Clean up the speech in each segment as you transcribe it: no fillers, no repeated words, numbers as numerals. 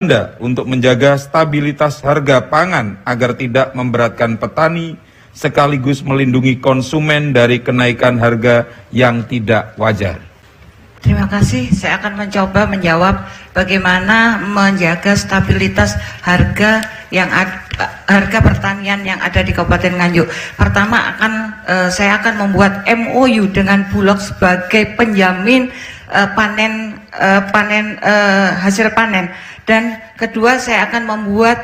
untuk menjaga stabilitas harga pangan agar tidak memberatkan petani sekaligus melindungi konsumen dari kenaikan harga yang tidak wajar. Terima kasih. Saya akan mencoba menjawab bagaimana menjaga stabilitas harga harga pertanian yang ada di Kabupaten Nganjuk. Pertama saya akan membuat MOU dengan Bulog sebagai penjamin hasil panen. Dan kedua saya akan membuat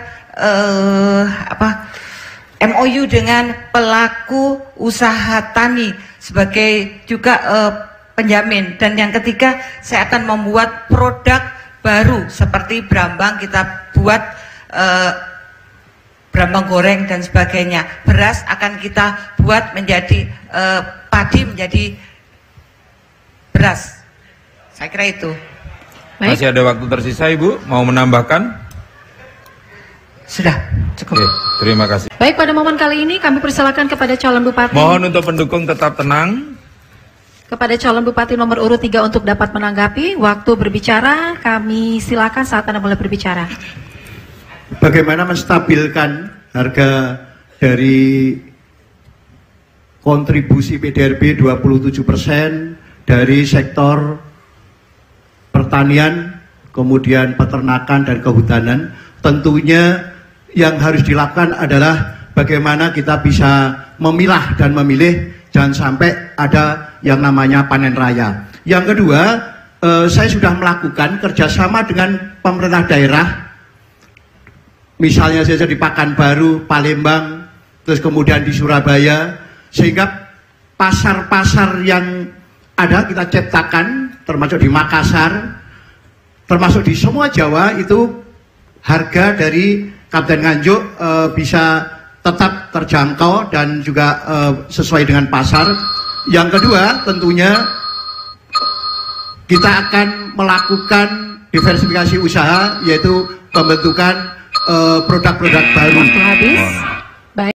MOU dengan pelaku usaha tani sebagai juga penjamin. Dan yang ketiga saya akan membuat produk baru seperti brambang, kita buat brambang goreng dan sebagainya. Beras akan kita buat menjadi padi menjadi beras. Saya kira itu. Baik. Masih ada waktu tersisa, Ibu, mau menambahkan? Sudah, cukup. Oke, terima kasih. Baik, pada momen kali ini kami persilakan kepada calon bupati. Mohon untuk pendukung tetap tenang. Kepada calon bupati nomor urut 3 untuk dapat menanggapi. Waktu berbicara, kami silakan saat Anda mulai berbicara. Bagaimana menstabilkan harga dari kontribusi PDRB 27% dari sektor pertanian, kemudian peternakan dan kehutanan. Tentunya yang harus dilakukan adalah bagaimana kita bisa memilah dan memilih, jangan sampai ada yang namanya panen raya. Yang kedua, saya sudah melakukan kerjasama dengan pemerintah daerah, misalnya saja di Pekanbaru, Palembang, terus kemudian di Surabaya, sehingga pasar-pasar yang ada kita ciptakan, termasuk di Makassar, termasuk di semua Jawa, itu harga dari Kabupaten Nganjuk bisa tetap terjangkau dan juga sesuai dengan pasar. Yang kedua, tentunya kita akan melakukan diversifikasi usaha, yaitu pembentukan produk-produk baru. Waktu habis.